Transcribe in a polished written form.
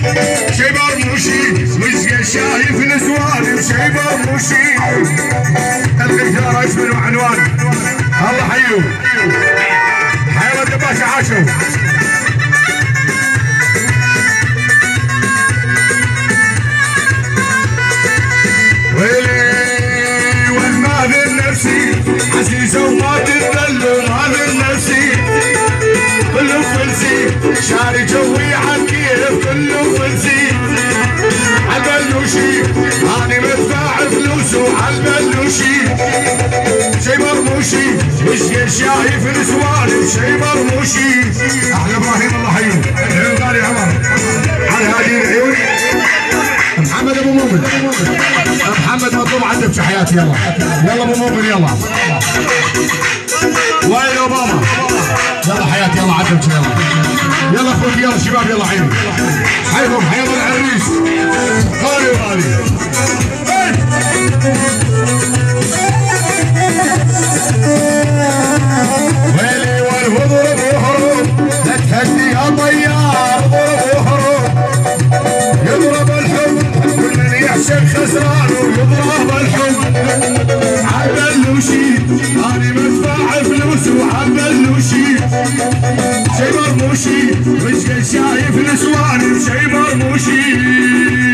شي مرموشي وش شايف نسوان شي مرموشي الغيثار اسم وعنوان الله حيو حيوة دباش عاشوا ويلي والماذن نفسي عزيزة وما تتذل ماذن نفسي كله فلسي شاري جوي عالكيف كله فلسي عالبلوشي هاني مدفع فلوسه عالبلوشي شي مرموشي وش شايف نسوان شي مرموشي احلى ابراهيم الله حيهم العيون غالي عمر على هذه العيون محمد ابو مؤمن محمد مطلوب عندك في حياتي يلا يلا ابو مؤمن يلا وين اوباما يلا حياتي يلا عدم يلا يلا اخوتي يلا شباب يلا عيني حيهم حيهم العريس غالي وغالي ويلي والهضر بوهرب لا تهدي يا طيار هضر بوهرب يضرب الحب كل من يحسن خسران ويضرب الحب عالبلوشي اني مدفع فلوس وعالبلوشي شي مرموشي وش شايف نسوان شي مرموشي